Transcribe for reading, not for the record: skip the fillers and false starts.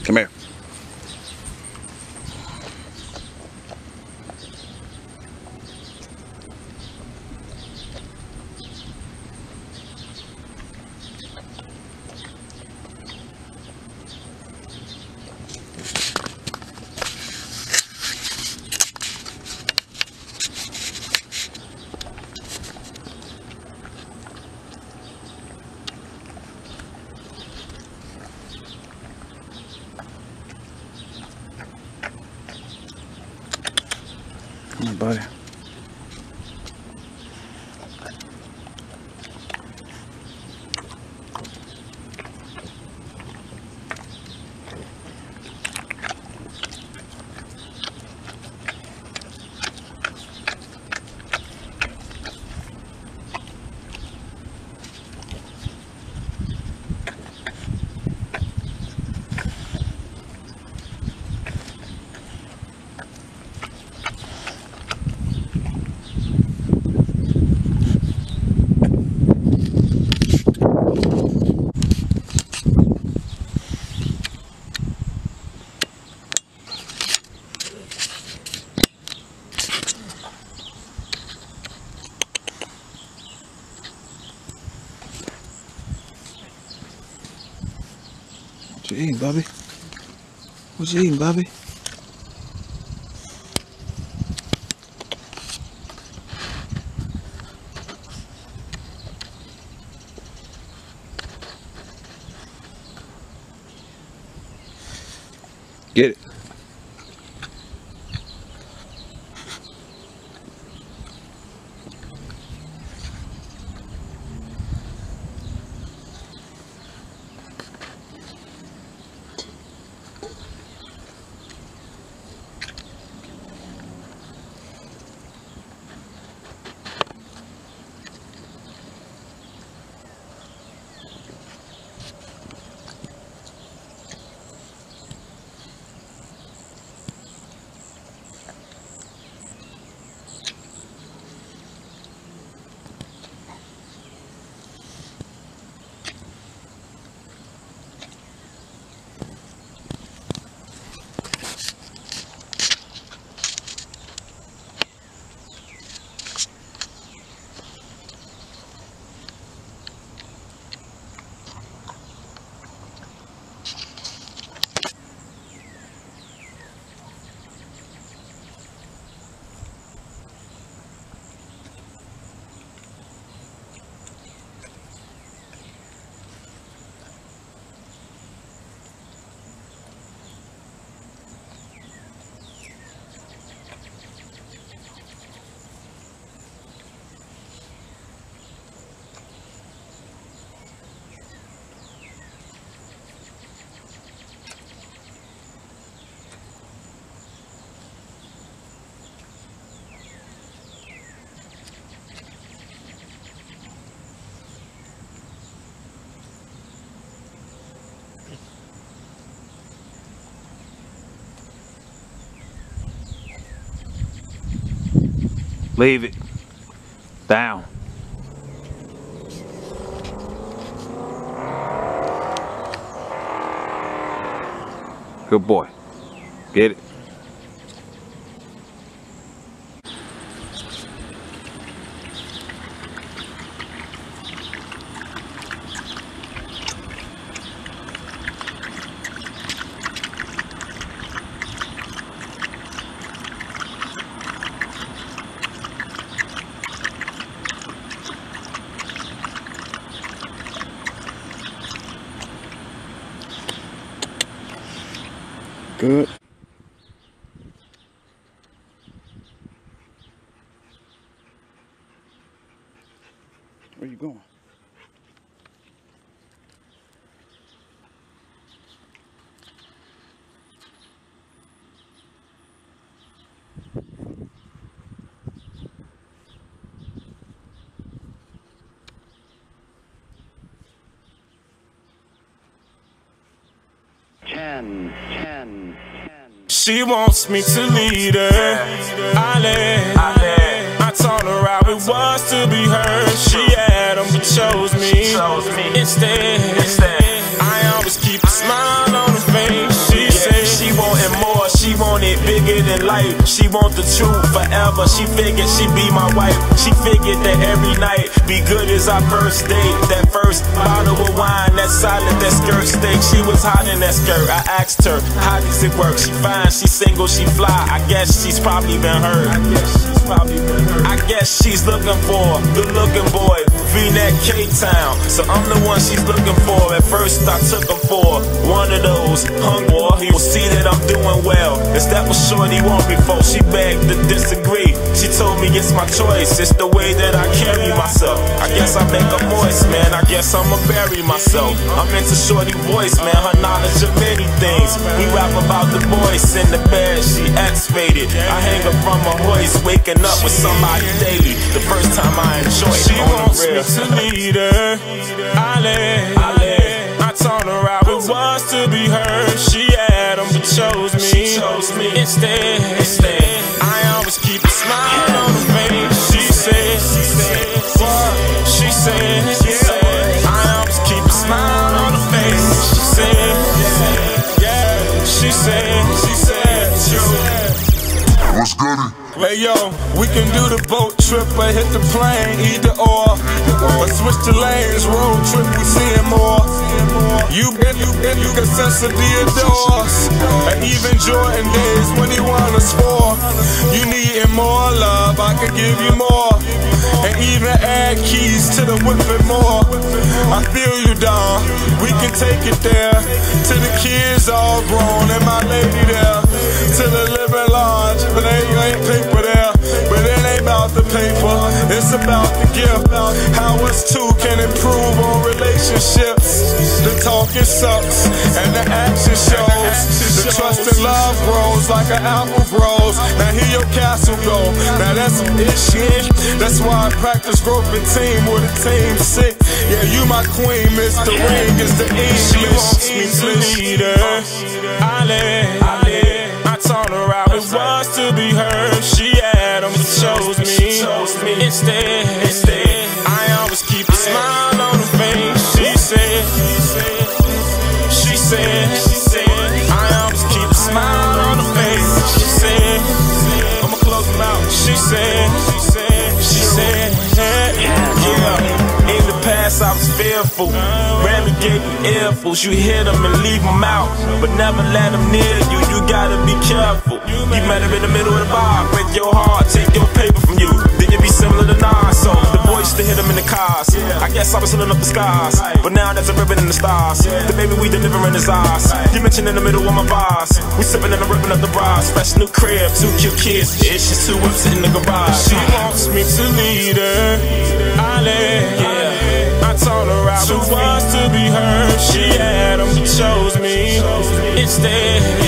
Come here. Come on, buddy. What you eating, Bobby? What you eating, Bobby? Get it. Leave it. Down. Good boy. Get it. Good. Where you going? She wants me to lead her. I told her how it was to be her. She had them but chose me instead. I always keep a smile on her face. She in life. She want the truth forever. She figured she'd be my wife. She figured that every night be good as our first date. That first bottle of wine, that silent, that skirt steak. She was hot in that skirt. I asked her, how does it work? She fine, she single, she fly. I guess she's probably been hurt. I guess she's looking for a good-looking boy, V-neck K-Town. So I'm the one she's looking for. At first I took him for one of those hung war. He will see that I'm doing well. Is that what shorty want me for? She begged to disagree. She told me it's my choice. It's the way that I carry myself. I guess I make her moist, man. I guess I'ma bury myself. I'm into shorty voice, man. Her knowledge of many things. We rap about the voice in the bed. She X-rated. I hang her from a hoist, waking up with somebody daily. The first time I enjoy it. She wants me to lead her. I told her I was to be her. She had them, but chose me. Instead, I always keep a smile on her face. She said, I always keep a smile on her face. She said, what's good? Hey yo, we can do the boat trip or hit the plane, either or switch the lanes, road trip, we seeing more. You can sense the adores, and even Jordan days when he won us for. You needing more love, I can give you more, and even add keys to the whipping more. I feel you, dawg, we can take it there, till the kids all grown and my lady there, till the living large, but ain't paper there. But it ain't about the paper, it's about the gift. How us two can improve on relationships. The talking sucks and the action shows. The trust and love grows like an apple grows. Now here your castle go, now that's some issue. That's why I practice groping team with a team sick. Yeah, you my queen, Mr. Ring is the English. She wants me to lead her. I told her I was to be her. She had them, but chose me. Instead, I always keep a smile on her face. She said, I always keep a smile on her face. She said, I'ma close them out. She said, yeah. In the past I was fearful, rarely gave you earfuls. You hit them and leave them out, but never let them near you. You gotta be careful. You met her in the middle of the bar, break your heart, take your paper from you. Then you be similar to Nas, so the boys used to hit them in the cars. I guess I was filling up the skies, but now there's a ribbon in the stars. The baby we delivering his eyes. You mentioned in the middle of my bars. We sipping and I'm ripping up the bras. Fresh new crib, 2 cute kids. It's just 2 whips in the garage. She wants me to lead her. I told her I was to be her. She had them, but chose me. Instead,